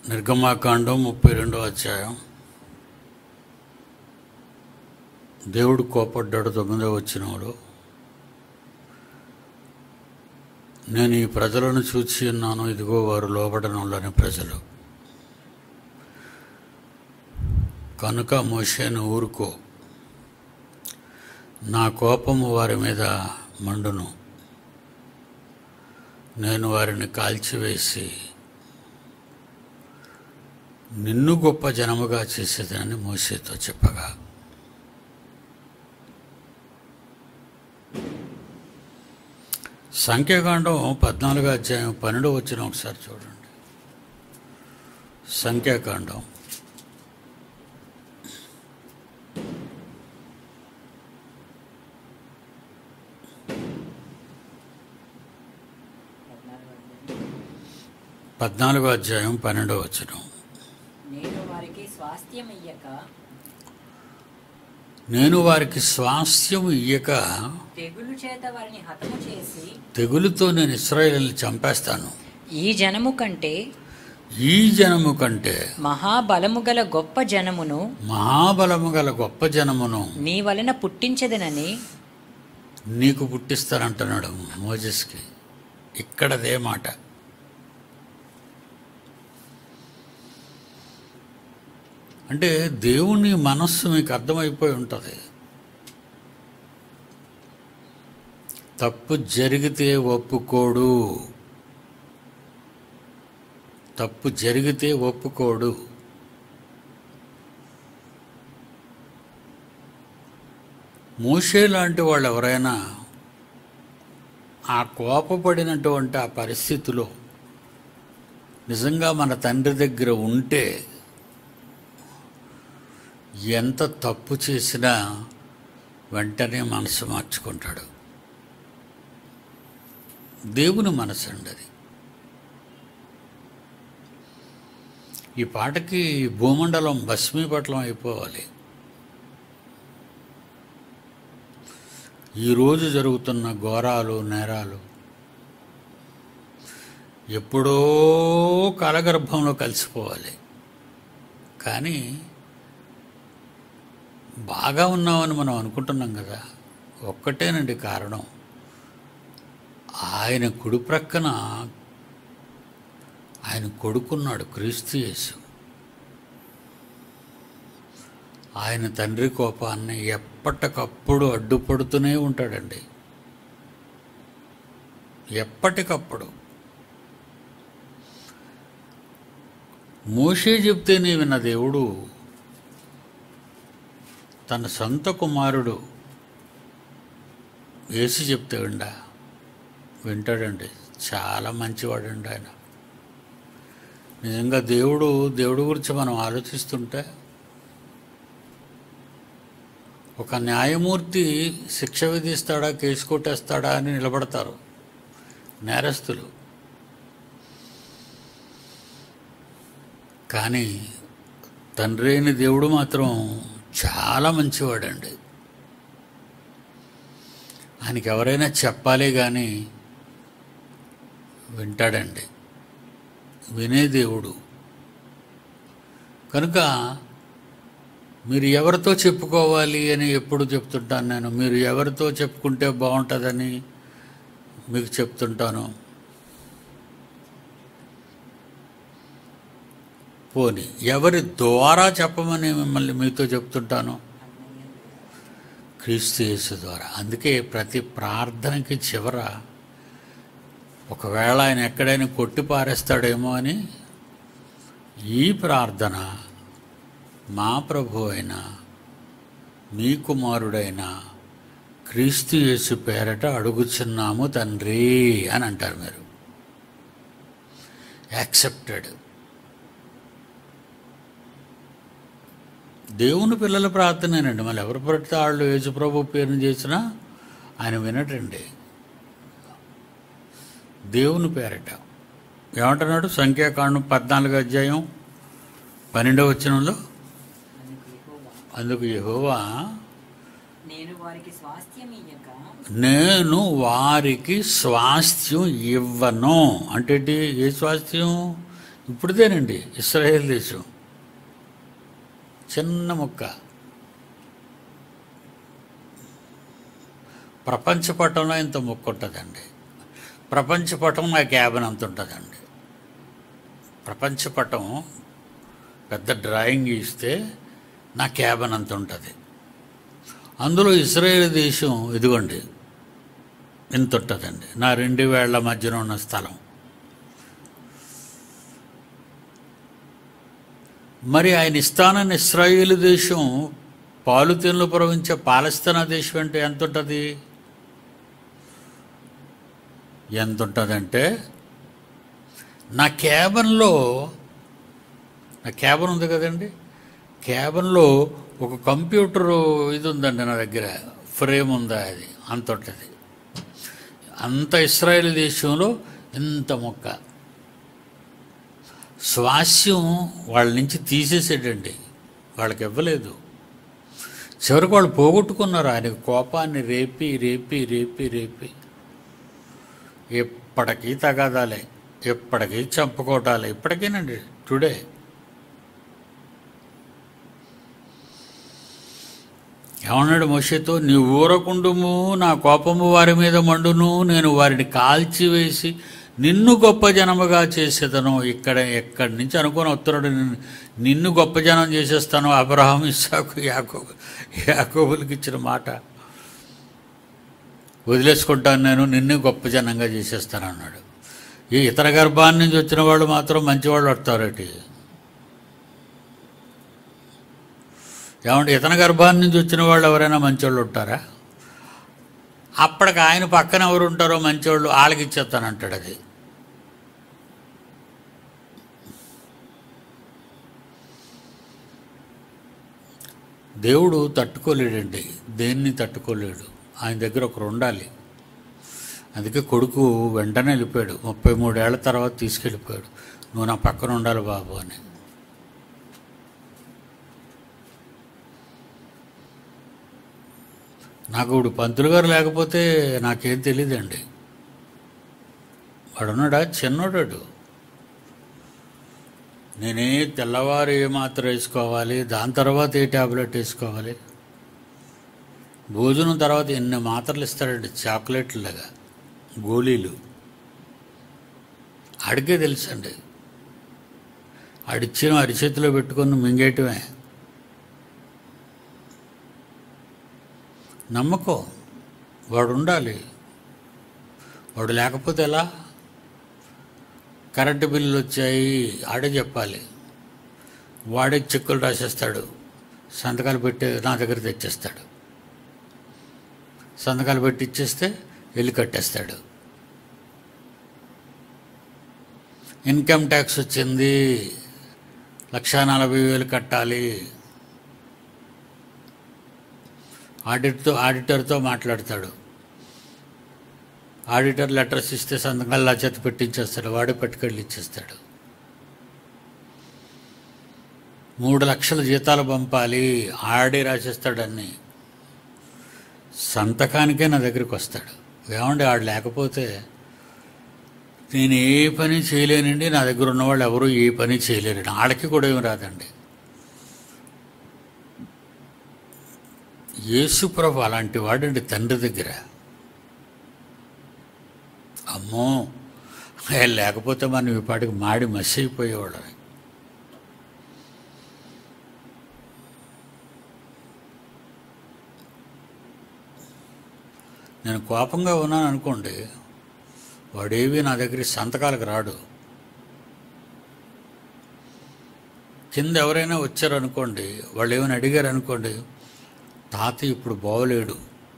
నిర్గమాకాండం 32వ అధ్యాయం. దేవుడు కోపడ్డాడు. 9వ వచనంలో, నేను ఈ ప్రజలను చూచి ఉన్నాను, ఇదిగో వారు లోబడనులని ప్రజలు, కనుక మోషేను ఊరుకో, నా కోపము వారి మీద మండును, నేను వారిని కాల్చివేసి నిన్ను గొప్ప జనముగా చేసేదని మోషేతో చెప్పగా, సంఖ్యాకాండం 14వ అధ్యాయం 12వ వచనం ఒకసారి చూడండి. సంఖ్యాకాండం 14వ అధ్యాయం 12వ వచనం. నేను వారికి స్వాస్థ్యం ఇయ్యక తెగులుతో నేను ఇశ్రాయేలుని చంపేస్తాను. ఈ జనము కంటే మహాబలము గల గొప్ప జనమును నీ వలన పుట్టించదనని నీకు పుట్టిస్తానంటున్నాడు మోజెస్కి. ఇక్కడదే మాట. అంటే దేవుని మనస్సు మీకు అర్థమైపోయి ఉంటుంది. తప్పు జరిగితే ఒప్పుకోడు, మోషే లాంటి వాళ్ళు ఎవరైనా ఆ కోపపడినటువంటి ఆ పరిస్థితిలో నిజంగా మన తండ్రి దగ్గర ఉంటే ఎంత తప్పు చేసినా వెంటనే మనసు మార్చుకుంటాడు. దేవుని మనసు అండి అది. ఈ పాటకి భూమండలం భస్మీపట్లం అయిపోవాలి. ఈరోజు జరుగుతున్న ఘోరాలు, నేరాలు ఎప్పుడో కాలగర్భంలో కలిసిపోవాలి. కానీ బాగా ఉన్నామని మనం అనుకుంటున్నాం కదా, ఒక్కటేనండి కారణం. ఆయన కుడి ప్రక్కన ఆయన కొడుకున్నాడు, క్రీస్తు యేసు. ఆయన తండ్రి కోపాన్ని ఎప్పటికప్పుడు అడ్డుపడుతూనే ఉంటాడండి. ఎప్పటికప్పుడు మోషే చెప్తేనే విన్న దేవుడు తన సొంత కుమారుడు యేసు చెప్తే వింటాడండి. చాలా మంచివాడండి ఆయన. నిజంగా దేవుడు గురించి మనం ఆలోచిస్తుంటే, ఒక న్యాయమూర్తి శిక్ష విధిస్తాడా, కేసు కొట్టేస్తాడా అని నిలబడతారు నేరస్తులు. కానీ తండ్రి అయిన దేవుడు మాత్రం చాలా మంచివాడండి. ఆయనకి ఎవరైనా చెప్పాలి కానీ వింటాడండి. వినే దేవుడు. కనుక మీరు ఎవరితో చెప్పుకోవాలి అని ఎప్పుడు చెప్తుంటాను నేను. మీరు ఎవరితో చెప్పుకుంటే బాగుంటుందని మీకు చెప్తుంటాను. పోనీ ఎవరి ద్వారా చెప్పమని మిమ్మల్ని మీతో చెప్తుంటాను? క్రీస్తు యేసు ద్వారా. అందుకే ప్రతి ప్రార్థనకి చివర ఒకవేళ ఆయన ఎక్కడైనా కొట్టి పారేస్తాడేమో అని ఈ ప్రార్థన మా ప్రభు అయిన మీ కుమారుడైన క్రీస్తు యేసు పేరట అడుగుచున్నాము తండ్రి అని అంటారు మీరు. యాక్సెప్టెడ్. దేవుని పిల్లల ప్రార్థనేనండి. మళ్ళీ ఎవరు పడితే వాళ్ళు యేసుప్రభు పేరుని చేసినా ఆయన వినటండి. దేవుని పేరట ఏమంటున్నాడు? సంఖ్యాకాండం 14వ అధ్యాయం 12వ వచనంలో, అందుకు యెహోవా నేను వారికి స్వాస్థ్యం ఇయ్యక నేను వారికి స్వాస్థ్యం ఇవ్వను. అంటే ఏ స్వాస్థ్యం? ఇప్పుడుదేనండి ఇశ్రాయేల్ దేశం. చిన్న ముక్క. ప్రపంచ పటంలో ఇంత ముక్క ఉంటుందండి. ప్రపంచ పటం నా క్యాబిన్ అంత ఉంటుందండి. ప్రపంచ పటం పెద్ద డ్రాయింగ్ ఇస్తే నా క్యాబిన్ అంత ఉంటుంది. అందులో ఇశ్రాయేల్ దేశం ఇదిగోండి ఇంత ఉంటుందండి. నా 2 వేళ్ల మధ్యన ఉన్న స్థలం. మరి ఆయన ఇస్తానని ఇశ్రాయేలు దేశం పాలుతేనలు ప్రవహించే పాలస్తీనా దేశం అంటే ఎంత ఉంటుంది? ఎంత ఉంటుందంటే నా క్యాబిన్ ఉంది కదండి, క్యాబిన్లో ఒక కంప్యూటరు ఇది ఉందండి నా దగ్గర, ఫ్రేమ్ ఉందా, అది అంత ఉంటుంది. అంత ఇశ్రాయేలు దేశంలో ఇంత మొక్క. స్వాస్యం వాళ్ళ నుంచి తీసేసాడండి, వాళ్ళకి ఇవ్వలేదు. చివరికి వాళ్ళు పోగొట్టుకున్నారు. ఆయన కోపాన్ని రేపి రేపి రేపి రేపి ఎప్పటికీ తగాదాలే, ఎప్పటికీ చంపుకోవటాలే, ఇప్పటికేనండి. టుడే ఏమన్నాడు మోషేతో? నీ ఊరకుండుము, నా కోపము వారి మీద మండును, నేను వారిని కాల్చివేసి నిన్ను గొప్ప జనముగా చేసేదను. ఎక్కడి నుంచి అనుకొని వస్తున్నాడు, నిన్ను గొప్ప జనం చేసేస్తాను. అబ్రహాం, ఇస్సాకు, యాకోబులకి ఇచ్చిన మాట వదిలేసుకుంటాను, నేను నిన్ను గొప్ప జనంగా చేసేస్తాను అన్నాడు. ఈ ఇతర గర్భాన్ని నుంచి వచ్చిన వాళ్ళు మాత్రం మంచివాళ్ళు వస్తారటి. ఏమంటే ఇతర గర్భాన్ని నుంచి వచ్చిన వాళ్ళు ఎవరైనా మంచివాళ్ళు ఉంటారా? అప్పటికి ఆయన పక్కన ఎవరు ఉంటారో మంచివాళ్ళు, వాళ్ళకి ఇచ్చేస్తానంటాడు. అది దేవుడు తట్టుకోలేడండి, దేన్ని తట్టుకోలేడు. ఆయన దగ్గర ఒకరు ఉండాలి. అందుకే కొడుకు వెంటనే వెళ్ళిపోయాడు. 33 ఏళ్ల తర్వాత తీసుకెళ్ళిపోయాడు. నువ్వు నా పక్కన ఉండాలి బాబు అని. నాకు ఇప్పుడు పంతులు గారు లేకపోతే నాకేం తెలియదండి. వాడున్నాడా? చిన్నోడాడు. నేనే తెల్లవారు ఏ మాత్ర వేసుకోవాలి, దాని తర్వాత ఏ ట్యాబ్లెట్ వేసుకోవాలి, భోజనం తర్వాత ఎన్ని మాత్రలు ఇస్తాడండి, చాక్లెట్లుగా, గోళీలు. ఆడికే తెలుసండి. ఆడిచ్చిన అరిచేతిలో పెట్టుకొని మింగేయటమే. నమ్మకం. వాడు ఉండాలి. వాడు లేకపోతే ఎలా? కరెంటు బిల్లులు వచ్చాయి, ఆడే చెప్పాలి. వాడే చెక్కులు రాసేస్తాడు, సంతకాలు పెట్టి నా దగ్గర తెచ్చేస్తాడు. సంతకాలు పెట్టి ఇచ్చేస్తే వెళ్ళి కట్టేస్తాడు. ఇన్కమ్ ట్యాక్స్ వచ్చింది, 1,40,000 కట్టాలి. ఆడిటర్తో మాట్లాడతాడు. ఆడిటర్ లెటర్స్ ఇస్తే సంతకాలు చేత పెట్టించేస్తాడు, వాడే పట్టుకెళ్ళి ఇచ్చేస్తాడు. 3 లక్షల జీతాలు పంపాలి, ఆడే రాసేస్తాడు అన్నీ. సంతకానికే నా దగ్గరికి వస్తాడు. ఏమండి ఆడు లేకపోతే నేను ఏ పని చేయలేనండి. నా దగ్గర ఉన్నవాళ్ళు ఎవరు ఏ పని చేయలేరండి. ఆడకి కూడా ఏమి రాదండి. యేసుప్రభు అలాంటి వాడండి తండ్రి దగ్గర. అమ్మో, లేకపోతే మనం ఈ పాటికి మాడి మసి అయిపోయేవాళ్ళం. నేను కోపంగా ఉన్నాను అనుకోండి, వాడేవి నా దగ్గర సంతకాలకు రాడు. కింద ఎవరైనా వచ్చారనుకోండి, వాళ్ళు ఏమైనా అడిగారు అనుకోండి, తాతయ్య ఇప్పుడు బాగోలేడు,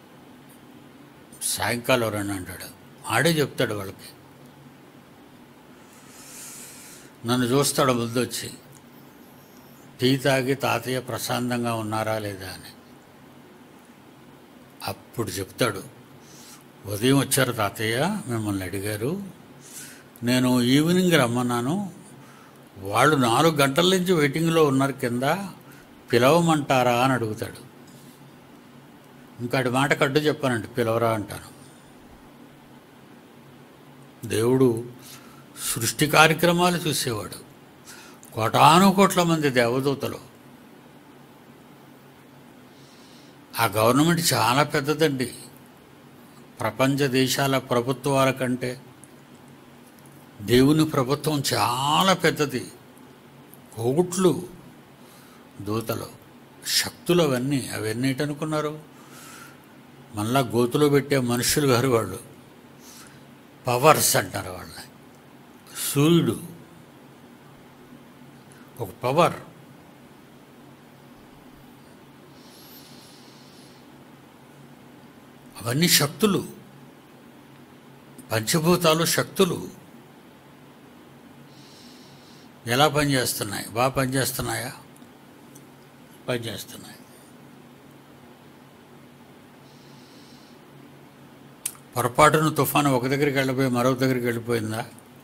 సాయంకాలం ఎవరైనా అంటాడు, ఆడే చెప్తాడు వాళ్ళకి. నన్ను చూస్తాడు ముందొచ్చి, టీ తాగి తాతయ్య ప్రశాంతంగా ఉన్నారా లేదా అని. అప్పుడు చెప్తాడు, ఉదయం వచ్చారు తాతయ్య, మిమ్మల్ని అడిగారు, నేను ఈవినింగ్ రమ్మన్నాను, వాళ్ళు 4 గంటల నుంచి వెయిటింగ్లో ఉన్నారు కింద, పిలవమంటారా అని అడుగుతాడు. ఇంకాటి మాట కడ్డు చెప్పానండి, పిలవరా అంటాను. దేవుడు సృష్టి కార్యక్రమాలు చూసేవాడు, కోటాను కోట్ల మంది దేవదూతలు. ఆ గవర్నమెంట్ చాలా పెద్దదండి. ప్రపంచ దేశాల ప్రభుత్వాల కంటే దేవుని ప్రభుత్వం చాలా పెద్దది. కోట్లు దూతలు, శక్తులు అవన్నీ ఏంటనుకున్నారు? మళ్ళా గోతులో పెట్టే మనుషులు గారు వాళ్ళు. పవర్స్ అంటారు వాళ్ళని. సూర్యుడు ఒక పవర్. అవన్నీ శక్తులు, పంచభూతాలు శక్తులు. ఎలా పనిచేస్తున్నాయి? బాగా పనిచేస్తున్నాయా? పనిచేస్తున్నాయి. పొరపాటున తుఫాను ఒక దగ్గరికి వెళ్ళిపోయి మరొక దగ్గరికి వెళ్ళిపోయిందా?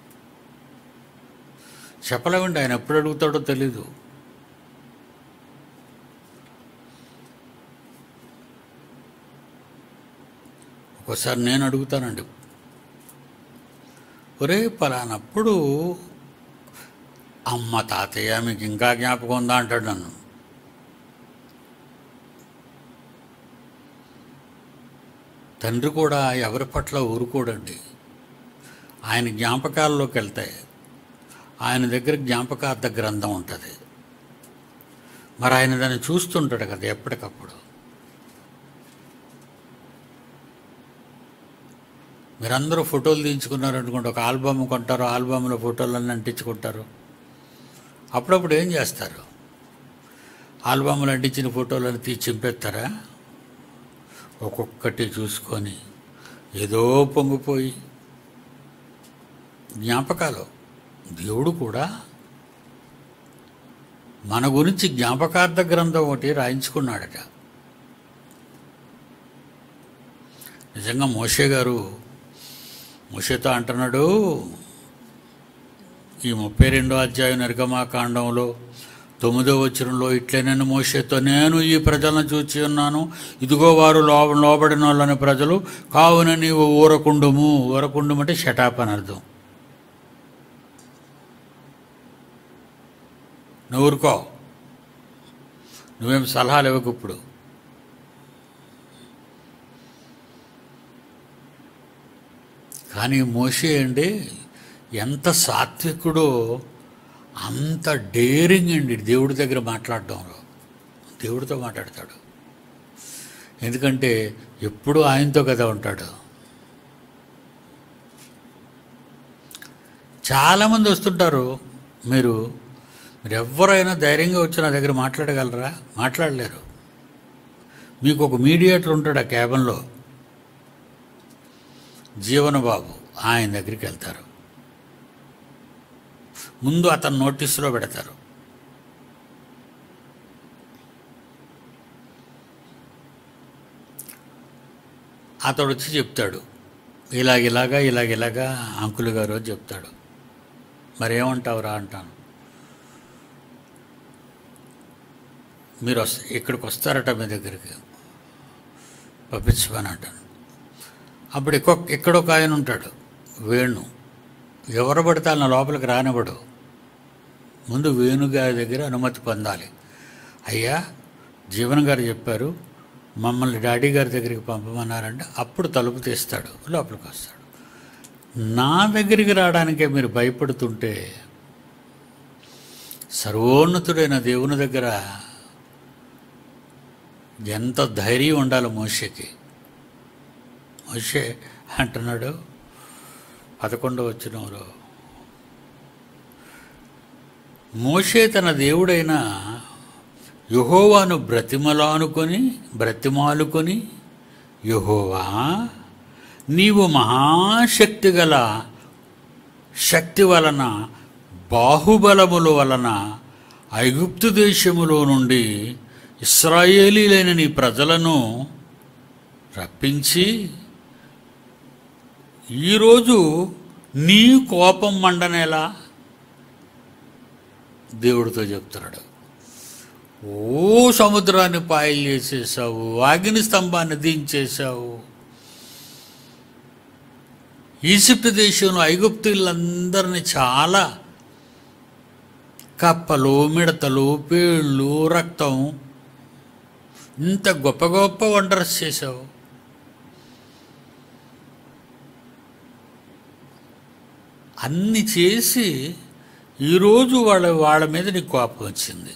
చెప్పలేమండి. ఆయన ఎప్పుడు అడుగుతాడో తెలీదు. ఒకసారి నేను అడుగుతానండి, ఒరే పలానప్పుడు అమ్మ తాతయ్య మీకు ఇంకా జ్ఞాపకం ఉందా అంటాడు నన్ను. తండ్రి కూడా ఎవరి పట్ల ఊరుకోడండి. ఆయన జ్ఞాపకాల్లోకి వెళ్తాయి. ఆయన దగ్గర జ్ఞాపకార్థ గ్రంథం ఉంటుంది. మరి ఆయన దాన్ని చూస్తుంటాడు కదా ఎప్పటికప్పుడు. మీరందరూ ఫోటోలు తీయించుకున్నారనుకోండి, ఒక ఆల్బమ్ కొంటారు, ఆల్బమ్లో ఫోటోలన్నీ అంటించుకుంటారు. అప్పుడప్పుడు ఏం చేస్తారు? ఆల్బమ్లో అంటించిన ఫోటోలను తీసి చింపేస్తారా? ఒక్కొక్కటి చూసుకొని ఏదో పొంగిపోయి జ్ఞాపకాలు. దేవుడు కూడా మన గురించి జ్ఞాపకార్థ గ్రంథం ఒకటి రాయించుకున్నాడట. నిజంగా మోషేతో అంటున్నాడు, ఈ 32వ అధ్యాయం నిర్గమాకాండంలో 9వ వచనంలో, ఇట్లే నేను మోషేతో, నేను ఈ ప్రజలను చూచి ఉన్నాను, ఇదిగో వారు లోబడిన వాళ్ళని ప్రజలు, కావున నీవు ఊరకుండుము. ఊరకుండుము అంటే షటాప్ అని అర్థం. నువ్వు ఊరుకో, నువ్వేం సలహాలు ఇవ్వకు. ఇప్పుడు కానీ మోషే అండి ఎంత సాత్వికుడో, అంత డేరింగ్ అండి దేవుడి దగ్గర మాట్లాడడంలో. దేవుడితో మాట్లాడతాడు, ఎందుకంటే ఎప్పుడూ ఆయనతో కదా ఉంటాడు. చాలామంది వస్తుంటారు. మీరు ఎవరైనా ధైర్యంగా వచ్చి నా దగ్గర మాట్లాడగలరా? మాట్లాడలేరు. మీకు ఒక మీడియేటర్ ఉంటాడు ఆ క్యాబిన్లో, జీవన బాబు. ఆయన దగ్గరికి వెళ్తారు. ముందు అతను నోటీసులో పెడతారు. అతడు వచ్చి చెప్తాడు, ఇలాగిలాగా అంకుల్ గారు అని చెప్తాడు. మరేమంటావురా అంటాను. మీరు ఇక్కడికి వస్తారట మీ దగ్గరికి, పంపించమని అంటాను. అప్పుడు ఎక్కడొక ఆయన ఉంటాడు, వేణు. ఎవరు పడితే నా లోపలికి రానివ్వడు. ముందు వేణుగారి దగ్గర అనుమతి పొందాలి. అయ్యా, జీవన్ గారు చెప్పారు మమ్మల్ని డాడీ గారి దగ్గరికి పంపమన్నారంటే అప్పుడు తలుపు తీస్తాడు, లోపలికి వస్తాడు. నా దగ్గరికి రావడానికే మీరు భయపడుతుంటే సర్వోన్నతుడైన దేవుని దగ్గర ఎంత ధైర్యం ఉండాలి మోషేకి. మోషే అంటున్నాడు 11వ వచనంలో, మోషే తన దేవుడైన యెహోవాను బ్రతిమాలుకొని, యెహోవా, నీవు మహాశక్తి గల శక్తి వలన, బాహుబలముల వలన ఐగుప్తు దేశములో నుండి ఇశ్రాయేలీలైన నీ ప్రజలను రప్పించి ఈరోజు నీ కోపం మండనేలా దేవుడితో చెప్తున్నాడు. ఓ సముద్రాన్ని పాయలు చేసేసావు, అగ్ని స్తంభాన్ని దించేశావు, ఈజిప్ట్ దేశంలో ఐగుప్తీయులందరినీ చాలా కప్పలు, మిడతలు, పేళ్ళు, రక్తం, ఇంత గొప్ప గొప్ప వండర్స్ చేశావు. అన్ని చేసి ఈరోజు వాళ్ళ మీద నీకు కోపం వచ్చింది.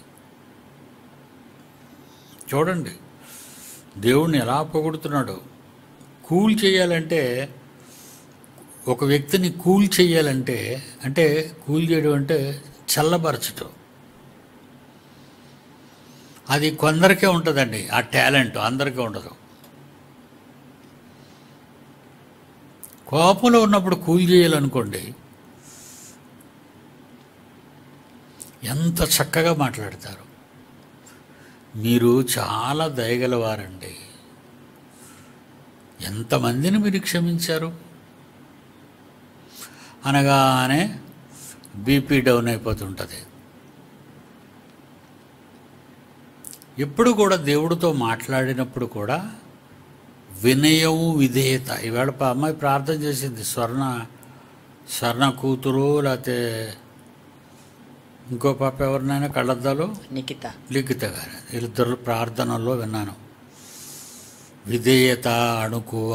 చూడండి దేవుణ్ణి ఎలా పొగుడుతున్నాడు. కూల్ చేయాలంటే, ఒక వ్యక్తిని కూల్ చేయాలంటే, అంటే కూల్ చేయడం అంటే చల్లబరచటం. అది కొందరికే ఉంటుందండి ఆ టాలెంట్, అందరికీ ఉండదు. కోపంలో ఉన్నప్పుడు కూల్ చేయాలనుకోండి, ఎంత చక్కగా మాట్లాడతారు. మీరు చాలా దయగలవారండి. ఎంతమందిని మీరు క్షమించారు అనగానే బీపీ డౌన్ అయిపోతుంటుంది. ఎప్పుడు కూడా దేవుడితో మాట్లాడినప్పుడు కూడా వినయం, విధేయత. ఈవేళ అమ్మాయి ప్రార్థన చేసింది, స్వర్ణ కూతురు, లేకపోతే ఇంకో పాప ఎవరినైనా కళ్ళద్దాలు లిఖిత గారు, వీళ్ళిద్దరు ప్రార్థనల్లో విన్నాను. విధేయత, అణుకువ,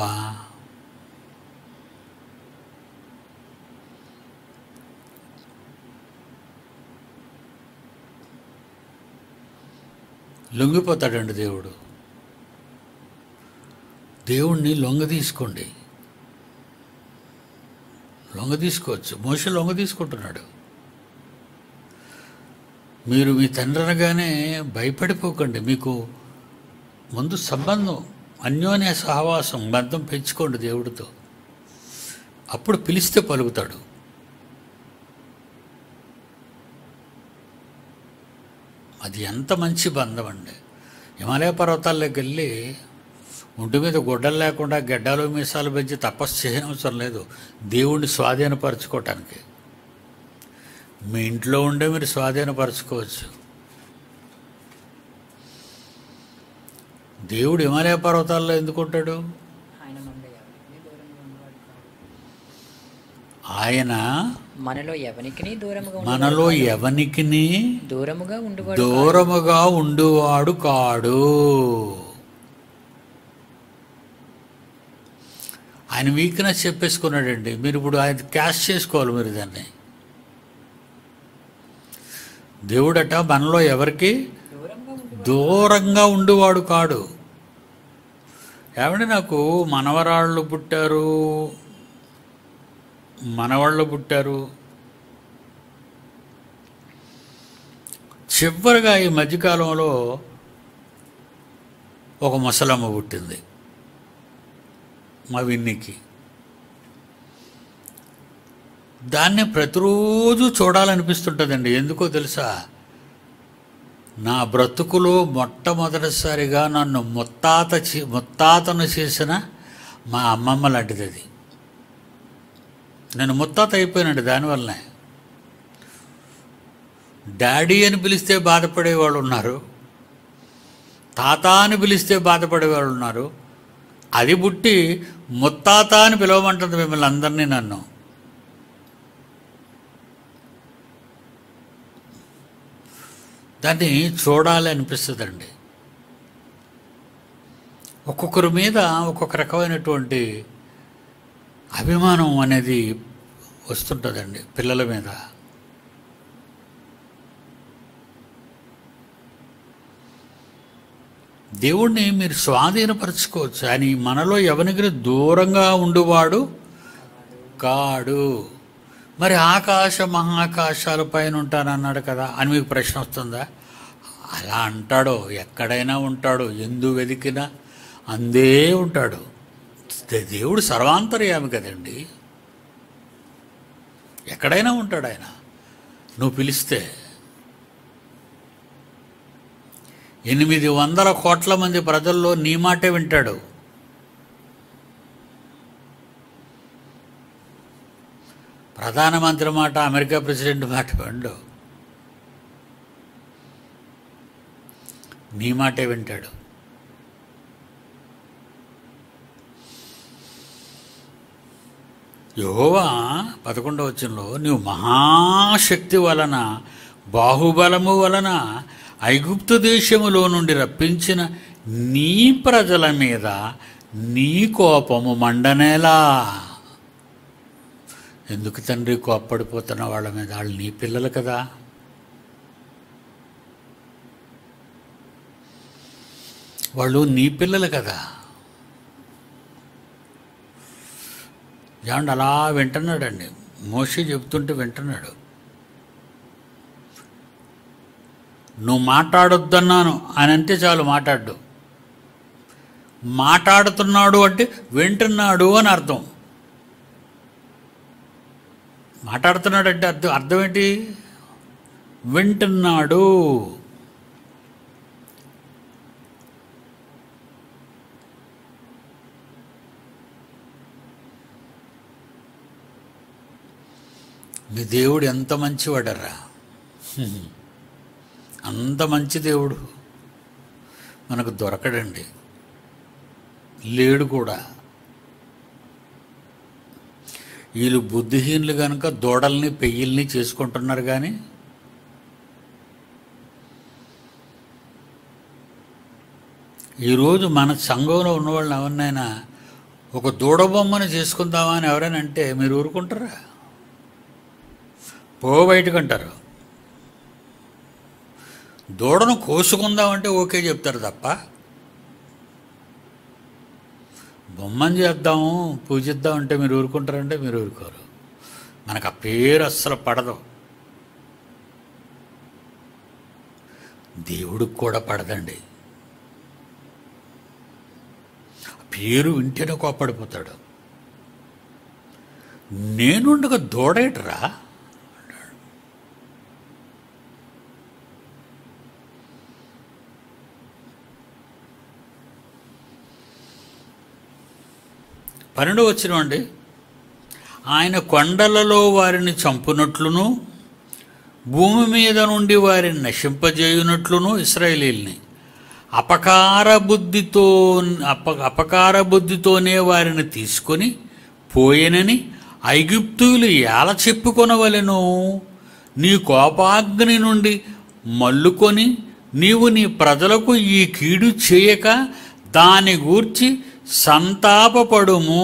లొంగిపోతాడండి దేవుడు. దేవుణ్ణి లొంగ తీసుకోండి, లొంగ తీసుకోవచ్చు. మోషే లొంగ తీసుకుంటున్నాడు. మీరు మీ తండ్రి అనగానే భయపడిపోకండి. మీకు ముందు సంబంధం, అన్యోన్య సహవాసం, బంధం పెంచుకోండి దేవుడితో. అప్పుడు పిలిస్తే పలుకుతాడు. అది ఎంత మంచి బంధం అండి. హిమాలయ పర్వతాల్లోకి వెళ్ళి ఒంటి మీద గుడ్డలు లేకుండా గడ్డాలు మీసాలు పెంచి తపస్సు చేయనవసరం లేదు దేవుణ్ణి స్వాధీనపరచుకోవటానికి. మీ ఇంట్లో ఉండే మీరు స్వాధీనపరచుకోవచ్చు. దేవుడు హిమాలయ పర్వతాల్లో ఎందుకు ఉంటాడు? ఆయన మనలో ఎవనికి దూరముగా ఉండువాడు కాడు. ఆయన వీక్నెస్ చెప్పేసుకున్నాడండి. మీరు ఇప్పుడు ఆయన క్యాష్ చేసుకోవాలి. మీరు దాన్ని, దేవుడట మనలో ఎవరికి దూరంగా ఉండువాడు కాడు. ఏమంటే నాకు మనవరాళ్ళు పుట్టారు, మనవాళ్ళు పుట్టారు. చివరిగా ఈ మధ్యకాలంలో ఒక ముసలమ్మ పుట్టింది మా విన్నికి. దాన్ని ప్రతిరోజు చూడాలనిపిస్తుంటుందండి. ఎందుకో తెలుసా? నా బ్రతుకులో మొట్టమొదటిసారిగా నన్ను ముత్తాతను చేసిన మా అమ్మమ్మ లాంటిది అది. నేను ముత్తాత అయిపోయానండి దానివల్లనే. డాడీ అని పిలిస్తే బాధపడేవాళ్ళు ఉన్నారు, తాత అని పిలిస్తే బాధపడేవాళ్ళు ఉన్నారు. అది పుట్టి ముత్తాత అని పిలవమంటుంది మిమ్మల్ని అందరినీ. నన్ను దాన్ని చూడాలి అనిపిస్తుందండి. ఒక్కొక్కరి మీద ఒక్కొక్క రకమైనటువంటి అభిమానం అనేది వస్తుంటుందండి పిల్లల మీద. దేవుణ్ణి మీరు స్వాధీనపరచుకోవచ్చు. అని మనలో ఎవరికి దూరంగా ఉండువాడు కాడు. మరి ఆకాశ మహాకాశాల పైన ఉంటానన్నాడు కదా అని మీకు ప్రశ్న వస్తుందా? అలా అంటాడో? ఎక్కడైనా ఉంటాడు, ఎందు వెతికినా అందే ఉంటాడు. దేవుడు సర్వాంతర్యామి కదండి, ఎక్కడైనా ఉంటాడు ఆయన. నువ్వు పిలిస్తే 800 కోట్ల మంది ప్రజల్లో నీ మాటే వింటాడు. ప్రధానమంత్రి మాట, అమెరికా ప్రెసిడెంట్ మాట విండు, నీ మాటే వింటాడు. యెహోవా 11వ వచనంలో నీవు మహాశక్తి వలన బాహుబలము వలన ఐగుప్తు దేశములో నుండి రప్పించిన నీ ప్రజల మీద నీ కోపము మండనేలా. ఎందుకు తండ్రి కోప్పడిపోతున్న వాళ్ళ మీద? వాళ్ళు నీ పిల్లలు కదా. వాళ్ళు నీ పిల్లలు కదా. ఏమండి అలా వింటున్నాడండి. మోషే చెప్తుంటే వింటున్నాడు. నువ్వు మాట్లాడొద్దన్నాను అని అంటే చాలు, మాట్లాడు. మాట్లాడుతున్నాడు అంటే వింటున్నాడు అని అర్థం. మాట్లాడుతున్నాడు అంటే అర్థం ఏంటి? వింటున్నాడు. మీ దేవుడు ఎంత మంచివాడరా! అంత మంచి దేవుడు మనకు దొరకడండి, లేడు కూడా. వీళ్ళు బుద్ధిహీనులు కనుక దూడల్ని పెయ్యిల్ని చేసుకుంటున్నారు. కానీ ఈరోజు మన సంఘంలో ఉన్నవాళ్ళని ఎవరినైనా ఒక దూడ బొమ్మను చేసుకుందామా అని ఎవరైనా అంటే మీరు ఊరుకుంటారా? బయటకు అంటారు. దూడను కోసుకుందామంటే ఓకే చెప్తారు తప్ప బొమ్మని చేద్దాము పూజిద్దామంటే మీరు ఊరుకుంటారంటే మీరు ఊరుకోరు. మనకు ఆ పేరు అస్సలు పడదు. దేవుడికి కూడా పడదండి. పేరు వింటేనే కోప్పడిపోతాడు. నేనుండగా దూడేటరా? పన్నెండు వచ్చినండి. ఆయన కొండలలో వారిని చంపునట్లును భూమి మీద నుండి వారిని నశింపజేయునట్లును ఇశ్రాయేలీల్ని అపకార బుద్ధితోనే వారిని తీసుకొని పోయెనని ఐగుప్తీయులు ఎలా చెప్పుకొనవలెను? నీ కోపాగ్ని నుండి మల్లుకొని నీవు నీ ప్రజలకు ఈ కీడు చేయక దాని గూర్చి సంతాపపడుము.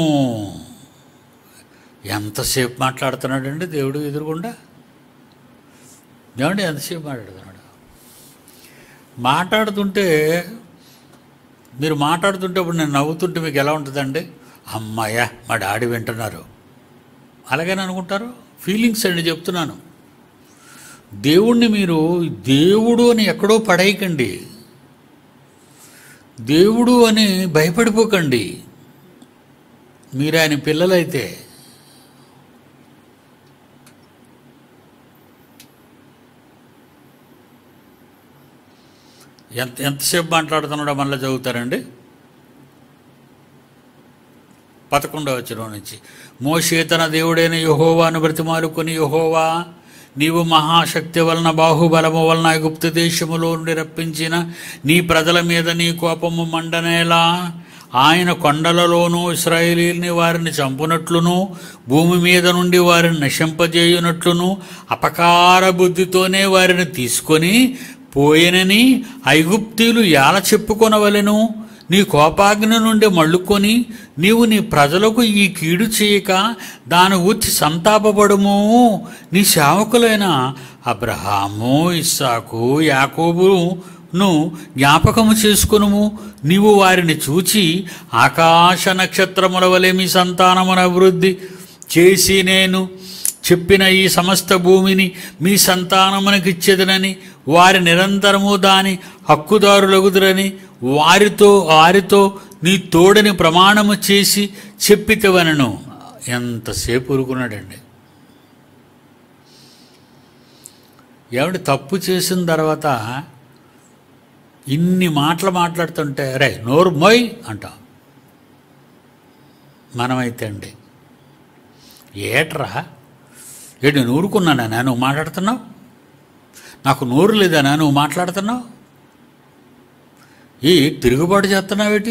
ఎంతసేపు మాట్లాడుతున్నాడండి దేవుడు ఎదురుగుండా? దేవుడు ఎంతసేపు మాట్లాడుతున్నాడు? మాట్లాడుతుంటే మీరు మాట్లాడుతుంటే ఇప్పుడు నేను నవ్వుతుంటే మీకు ఎలా ఉంటుందండి? అమ్మాయ మా డాడీ వింటున్నారు అలాగని అనుకుంటారు. ఫీలింగ్స్ అండి చెప్తున్నాను. దేవుణ్ణి మీరు దేవుడు అని ఎక్కడో పడేయకండి. దేవుడు అని భయపడిపోకండి. మీరు ఆయన పిల్లలైతే. ఎంతసేపు మాట్లాడుతున్నాడో మళ్ళీ చదువుతారండి. 11వ వచనం నుంచి. మోషే తన దేవుడైన యెహోవాను బ్రతిమాలుకొని, యెహోవా నీవు మహాశక్తి వలన బాహుబలము వలన ఐగుప్తు దేశములో నుండి రప్పించిన నీ ప్రజల మీద నీ కోపము మండనేలా. ఆయన కొండలలోనూ ఇశ్రాయేలీయుల్ని వారిని చంపునట్లును భూమి మీద నుండి వారిని నశింపజేయునట్లును అపకార బుద్ధితోనే వారిని తీసుకొని పోయెనని ఐగుప్తీయులు ఎలా చెప్పుకొనవలెను? నీ కోపాగ్ని నుండి మళ్ళుకొని నీవు నీ ప్రజలకు ఈ కీడు చేయక దాని గూర్చి సంతాపపడుము. నీ సేవకులైన అబ్రహాము, ఇస్సాకు, యాకోబును జ్ఞాపకము చేసుకొనుము. నీవు వారిని చూచి ఆకాశ నక్షత్రముల వలె మీ సంతానమును అభివృద్ధి చేసి నేను చెప్పిన ఈ సమస్త భూమిని మీ సంతానమునకిచ్చేదనని వారి నిరంతరము దాని హక్కుదారులగుదురని వారితో నీ తోడని ప్రమాణము చేసి చెప్పితవనను. ఎంతసేపు ఊరుకున్నాడండి. ఏమంటే తప్పు చేసిన తర్వాత ఇన్ని మాటలు మాట్లాడుతుంటే రే నోరు మోయ్ అంటాం. మనమైతే అండి ఏట్రా ఏంటి నేను ఊరుకున్నానా నువ్వు మాట్లాడుతున్నావు? నాకు నోరు లేదానా నువ్వు మాట్లాడుతున్నావు? తిరుగుబాటు చేస్తున్నావేటి?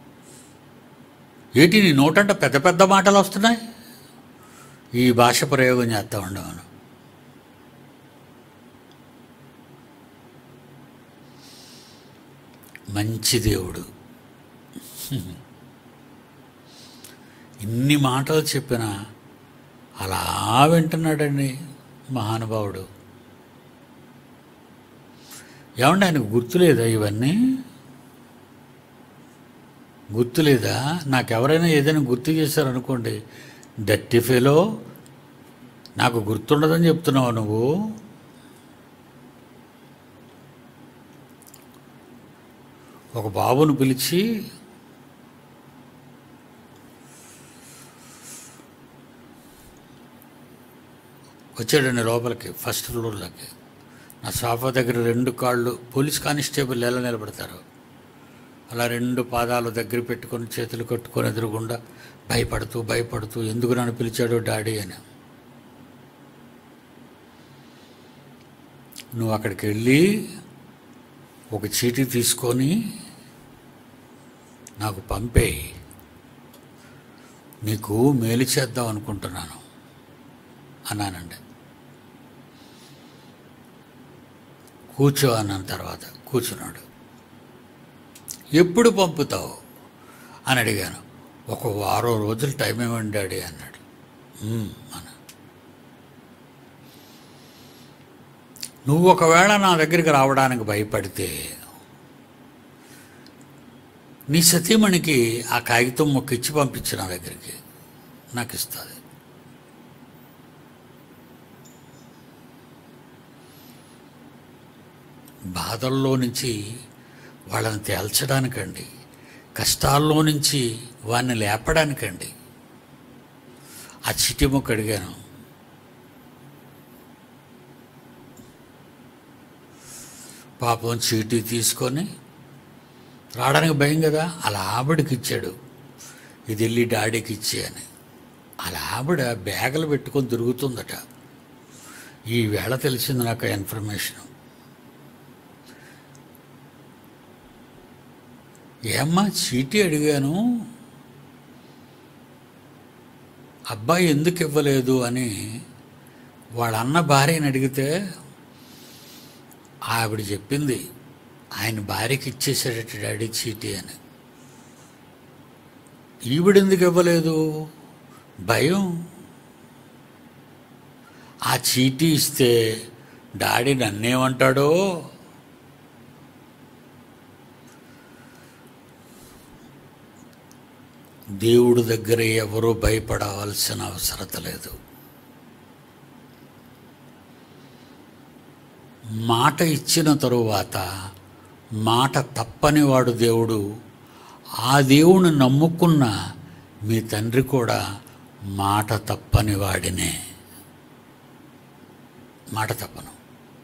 నీ నోటంట పెద్ద పెద్ద మాటలు వస్తున్నాయి. ఈ భాష ప్రయోగం చేస్తూ ఉండవు. మంచి దేవుడు. ఇన్ని మాటలు చెప్పినా అలా వింటున్నాడండి మహానుభావుడు. ఏమంటే ఆయనకు గుర్తులేదా ఇవన్నీ? గుర్తులేదా? నాకెవరైనా ఏదైనా గుర్తు చేశారనుకోండి, డట్టి ఫెలో, నాకు గుర్తుండదని చెప్తున్నావు నువ్వు. ఒక బాబును పిలిచి వచ్చాడండి లోపలికి, ఫస్ట్ ఫ్లోర్లోకి. నా సోఫా దగ్గర 2 కాళ్ళు పోలీస్ కానిస్టేబుల్ ఎలా నిలబడతారు అలా 2 పాదాలు దగ్గర పెట్టుకొని చేతులు కట్టుకొని ఎదురుగుండా భయపడుతూ ఎందుకు నన్ను పిలిచాడో డాడీ అని. నువ్వు అక్కడికి వెళ్ళి ఒక చీటీ తీసుకొని నాకు పంపేయి, నీకు మేలు చేద్దాం అనుకుంటున్నాను అన్నానండి. కూర్చో అన్నాను. తర్వాత కూర్చున్నాడు. ఎప్పుడు పంపుతావు అని అడిగాను. ఒక వారం రోజులు టైం ఇవ్వండి డాడీ అన్నాడు. అన్న, నువ్వు ఒకవేళ నా దగ్గరికి రావడానికి భయపడితే నీ సతీమణికి ఆ కాగితం మొక్క ఇచ్చి పంపించు, నా దగ్గరికి నాకు ఇస్తుంది. బాధల్లో నుంచి వాళ్ళని తేల్చడానికండి, కష్టాల్లో నుంచి వాడిని లేపడానికండి ఆ చిట్టి మొక్క అడిగాను. పాపం చీటీ తీసుకొని రావడానికి భయం కదా, అలా ఆవిడకి ఇచ్చాడు. ఇది వెళ్ళి డాడీకి ఇచ్చే అని. అలా ఆవిడ బ్యాగులు పెట్టుకొని తిరుగుతుందట. ఈవేళ తెలిసింది నాకు ఆ ఇన్ఫర్మేషన్. ఏమ్మా చీటీ అడిగాను, అబ్బాయి ఎందుకు ఇవ్వలేదు అని వాళ్ళ అన్న భార్యని అడిగితే ఆవిడ చెప్పింది, ఆయన భార్యకి ఇచ్చేసాడట డాడీ చీటీ అని. ఈవిడెందుకు ఇవ్వలేదు? భయం. ఆ చీటీ ఇస్తే డాడీ నన్నేమంటాడో. దేవుడి దగ్గర ఎవరూ భయపడవలసిన అవసరత లేదు. మాట ఇచ్చిన తరువాత మాట తప్పని వాడు దేవుడు. ఆ దేవుని నమ్ముకున్న మీ తండ్రి కూడా మాట తప్పని వాడినే. మాట తప్పను.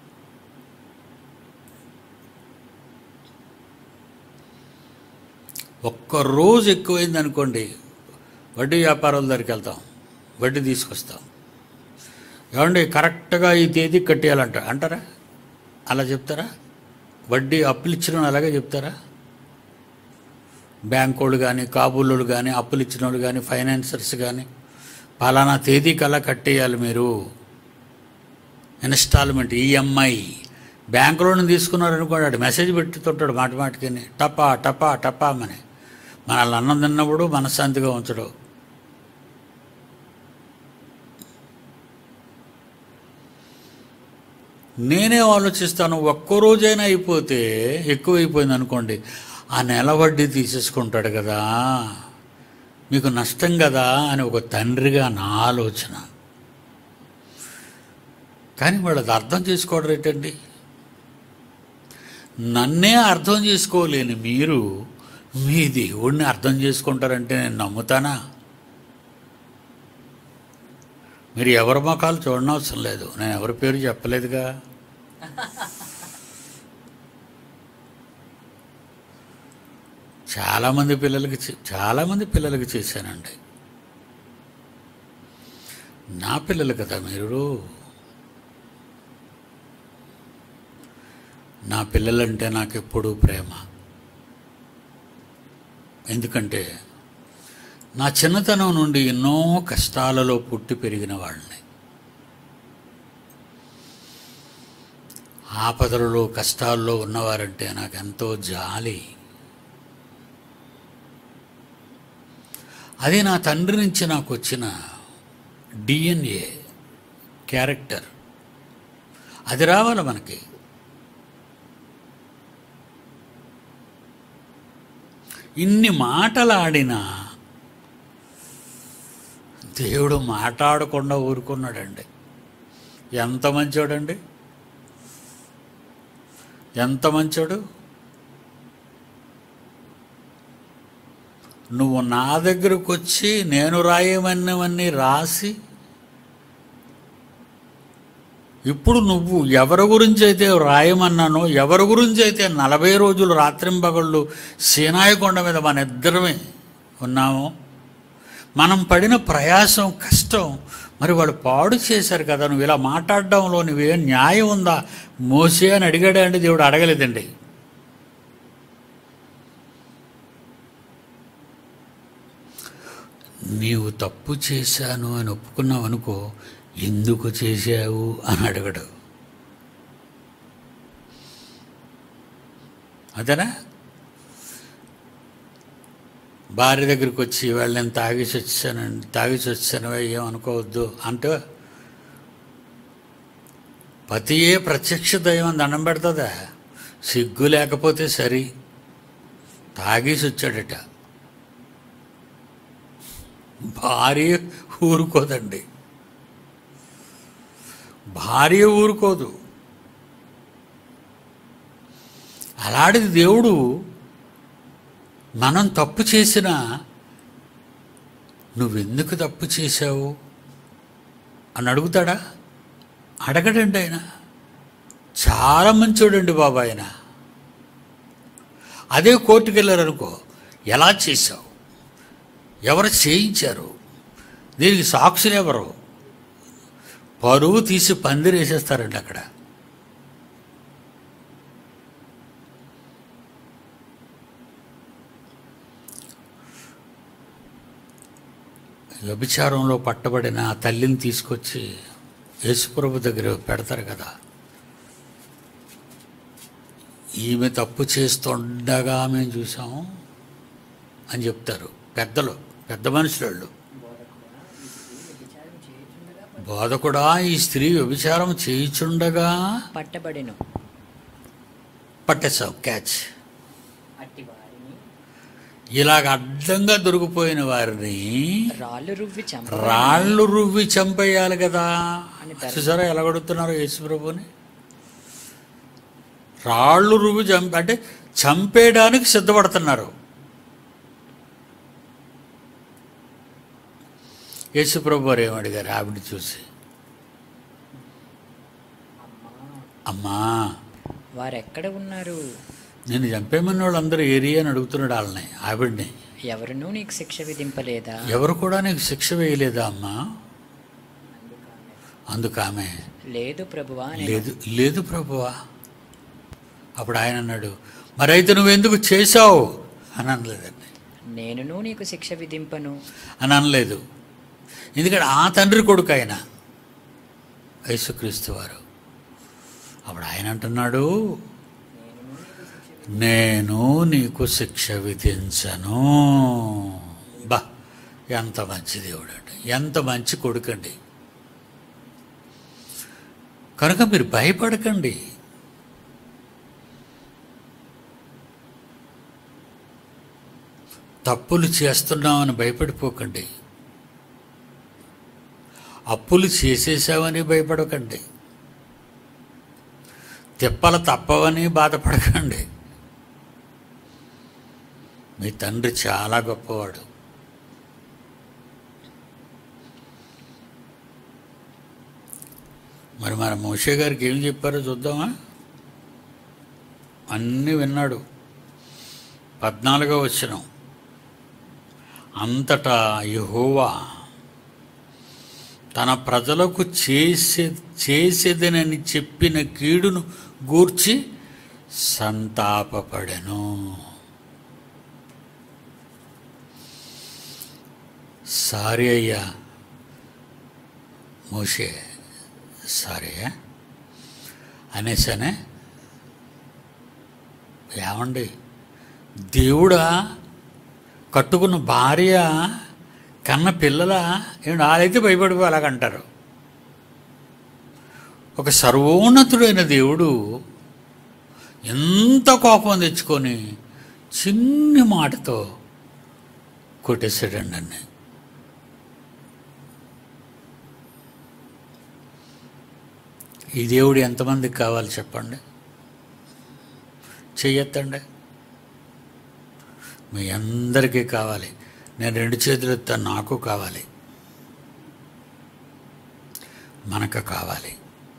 ఒక్కరోజు ఎక్కువైంది అనుకోండి, వడ్డీ వ్యాపారాల దగ్గరికి వెళ్తాం, వడ్డీ తీసుకొస్తాం. ఏమండి కరెక్ట్గా ఈ తేదీ అంటారా? అలా చెప్తారా? వడ్డీ అప్పులు ఇచ్చిన అలాగే చెప్తారా? బ్యాంకు వాళ్ళు కానీ, కాబూళ్ళు కానీ, అప్పులు ఇచ్చిన వాళ్ళు కానీ, ఫైనాన్సర్స్ కానీ, పలానా తేదీకల్లా కట్టేయాలి మీరు, ఇన్స్టాల్మెంట్, ఈఎంఐ. బ్యాంకు లోన్ తీసుకున్నారనుకోండి, మెసేజ్ పెట్టుతుంటాడు మాటికి, టపా టపా టపా అని. మనల్ని అన్నం తిన్నప్పుడు మనశ్శాంతిగా ఉంచడు. నేనే ఆలోచిస్తాను, ఒక్కరోజైనా అయిపోతే ఎక్కువైపోయింది అనుకోండి, ఆ నెల వడ్డీ తీసేసుకుంటాడు కదా, మీకు నష్టం కదా అని ఒక తండ్రిగా నా ఆలోచన. కానీ వాళ్ళు అది అర్థం చేసుకోవడం ఏంటండి? నన్నే అర్థం చేసుకోలేని మీరు మీ దేవుడిని అర్థం చేసుకుంటారంటే నేను నమ్ముతానా? మీరు ఎవరి మొఖాలు చూడనవసరం లేదు, నేను ఎవరి పేరు చెప్పలేదుగా. చాలామంది పిల్లలకి చేశానండి. నా పిల్లలు కదా మీరు. నా పిల్లలంటే నాకు ఎప్పుడూ ప్రేమ. ఎందుకంటే నా చిన్నతనం నుండి ఎన్నో కష్టాలలో పుట్టి పెరిగిన వాళ్ళని. ఆపదలలో కష్టాల్లో ఉన్నవారంటే నాకు ఎంతో జాలి. అది నా తండ్రి నుంచి నాకు వచ్చిన DNA క్యారెక్టర్. అది రావాలి మనకి. ఇన్ని మాటలాడినా దేవుడు మాట్లాడకుండా ఊరుకున్నాడండి. ఎంత మంచోడండి, ఎంత మంచోడు. నువ్వు నా దగ్గరకు వచ్చి నేను రాయమన్నవన్నీ రాసి, ఇప్పుడు నువ్వు ఎవరి గురించి అయితే రాయమన్నానో, ఎవరి గురించి అయితే 40 రోజులు రాత్రింబగళ్ళు సీనాయి కొండ మీద మన ఇద్దరమే ఉన్నామో, మనం పడిన ప్రయాసం కష్టం మరి వాళ్ళు పాడు చేశారు కదా, నువ్వు ఇలా మాట్లాడడంలో నువ్వేం న్యాయం ఉందా మోసే అని అడిగాడే అండి. దేవుడు అడగలేదండి. నీవు తప్పు చేశాను అని ఒప్పుకున్నావు అనుకో, ఎందుకు చేశావు అని అడగడు. అదేనా? భార్య దగ్గరికి వచ్చి వాళ్ళు నేను తాగేసి వచ్చాను ఏమనుకోవద్దు అంటే పతియే ప్రత్యక్ష దైవం దండం పెడుతుందా? సిగ్గు లేకపోతే సరి. తాగేసి వచ్చాడట. భార్య ఊరుకోదండి, భార్య ఊరుకోదు. అలాంటిది దేవుడు మనం తప్పు చేసినా నువ్వెందుకు తప్పు చేశావు అని అడుగుతాడా? అడగడండి. ఆయన చాలా మంచోడండి బాబా. ఆయన అదే కోర్టుకు వెళ్ళారనుకో, ఎలా చేశావు, ఎవరు చేయించారు, దీనికి సాక్షులు ఎవరు, పరువు తీసి పందిరేసేస్తారండి అక్కడ. వ్యభిచారంలో పట్టబడిన ఆ తల్లిని తీసుకొచ్చి యేసుప్రభు దగ్గర పెడతారు కదా. ఈమె తప్పు చేస్తుండగా మేము చూసాము అని చెప్తారు పెద్దలు, పెద్ద మనుషులు. బోధకుడా, ఈ స్త్రీ వ్యభిచారం చేయుచుండగా పట్టబడెను. పట్టేశావు, క్యాచ్. ఇలాగ అడ్డంగా దొరికిపోయిన వారిని రాళ్ళు రువ్వి చంపేయాలి కదా. చూసారా ఎలా కొడుతున్నారు యేసుప్రభుని? రాళ్ళు రువ్వి అంటే చంపేయడానికి సిద్ధపడుతున్నారు. యేసుప్రభు వారు ఏమడిగారు ఆవిడ చూసి? అమ్మా వారెక్కడ ఉన్నారు? నేను చంపేమన్న వాళ్ళందరూ ఏరియా అని అడుగుతున్నాడు వాళ్ళని, ఆవిడ్ని. ఎవరునూ నీకు శిక్ష విధింపలేదా? ఎవరు కూడా నీకు శిక్ష వేయలేదా అమ్మా? అందుకామె లేదు ప్రభువా. లేదు ప్రభువా. అప్పుడు ఆయన అన్నాడు, మరైతే నువ్వెందుకు చేశావు అని అనలేదండి. నేనును నీకు శిక్ష విధింపను అని అనలేదు. ఎందుకంటే ఆ తండ్రి కొడుకు ఆయన యేసుక్రీస్తు వారు. అప్పుడు ఆయన అంటున్నాడు, నేను నీకు శిక్ష విధించను. బా, ఎంత మంచి దేవుడు అండి, ఎంత మంచి కొడుకండి. కనుక మీరు భయపడకండి. తప్పులు చేస్తున్నామని భయపడిపోకండి. అప్పులు చేసేసావని భయపడకండి. తిప్పలు తప్పవని బాధపడకండి. మీ తండ్రి చాలా గొప్పవాడు. మరి మన మోషే గారికి ఏం చెప్పారో చూద్దామా? అన్నీ విన్నాడు. 14వ వచనం, అంతటా యెహోవా తన ప్రజలకు చేసేదనని చెప్పిన కీడును గూర్చి సంతాపపడెను. సారీ అయ్యా మోషే, సారీ అనేసానే ఏమండి, దేవుడా, కట్టుకున్న భార్య, కన్న పిల్లల వాళ్ళైతే భయపడిపో అలాగంటారు. ఒక సర్వోన్నతుడైన దేవుడు ఎంత కోపం తెచ్చుకొని చిన్ని మాటతో కొట్టేసాడండి అన్నీ. ఈ దేవుడు ఎంతమందికి కావాలి చెప్పండి? చెయ్యొద్దండి. మీ అందరికీ కావాలి. నేను 2 చేతులు ఎత్తాను, నాకు కావాలి, మనకు కావాలి.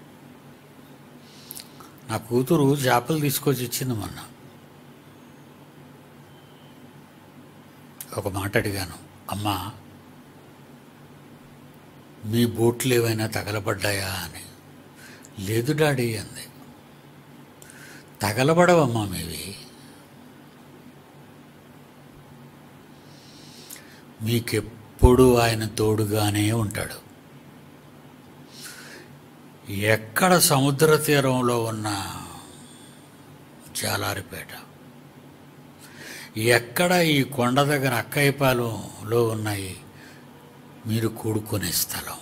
నా కూతురు చేపలు తీసుకొచ్చి ఇచ్చింది మొన్న. ఒక మాట అడిగాను, అమ్మా మీ బోట్లు ఏవైనా తగలబడ్డాయా అని. లేదు డాడీ అంది. తగలబడవమ్మా మీవి, మీకెప్పుడు ఆయన తోడుగానే ఉంటాడు. ఎక్కడ సముద్ర తీరంలో ఉన్న జాలారిపేట, ఎక్కడ ఈ కొండ దగ్గర అక్కయ్యపాలెంలో ఉన్నాయి మీరు కూడుకునే స్థలం,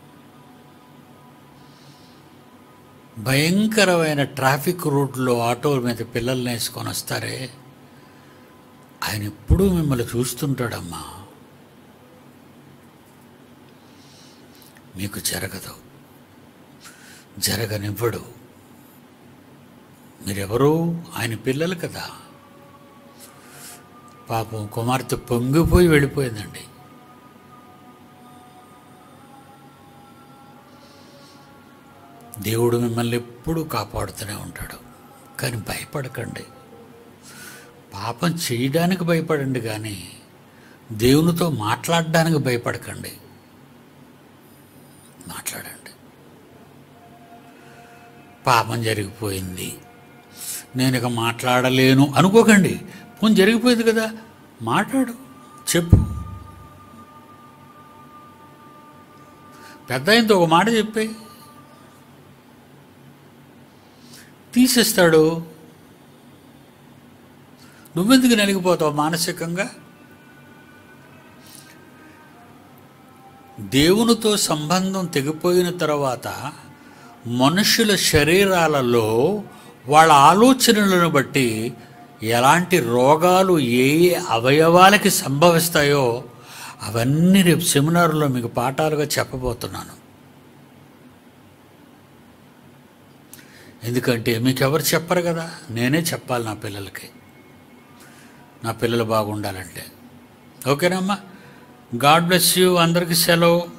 భయంకరమైన ట్రాఫిక్ రూట్లో ఆటోల మీద పిల్లల్ని వేసుకొని వస్తారే, ఆయన ఎప్పుడూ మిమ్మల్ని చూస్తుంటాడమ్మా. మీకు జరగదు, జరగనివ్వడు. మీరెవరు? ఆయన పిల్లలు కదా. పాపం కుమార్తె పొంగిపోయి వెళ్ళిపోయిందండి. దేవుడు మిమ్మల్ని ఎప్పుడూ కాపాడుతూనే ఉంటాడు. కానీ భయపడకండి. పాపం చేయడానికి భయపడండి, కానీ దేవునితో మాట్లాడడానికి భయపడకండి. మాట్లాడండి. పాపం జరిగిపోయింది, నేను ఇక మాట్లాడలేను అనుకోకండి. పోనీ జరిగిపోయింది కదా, మాట్లాడు, చెప్పు. పెద్ద ఆయనతో ఒక మాట చెప్పి తీసేస్తాడు. నువ్వెందుకు నలిగిపోతావు మానసికంగా? దేవునితో సంబంధం తెగిపోయిన తర్వాత మనుషుల శరీరాలలో వాళ్ళ ఆలోచనలను బట్టి ఎలాంటి రోగాలు ఏ ఏ అవయవాలకి సంభవిస్తాయో అవన్నీ రేపు సెమినార్లో మీకు పాఠాలుగా చెప్పబోతున్నాను. ఎందుకంటే మీకు ఎవరు చెప్పరు కదా, నేనే చెప్పాలి నా పిల్లలకి. నా పిల్లలు బాగుండాలంటే. ఓకేనమ్మా? God bless you. అందరికీ సెలవు.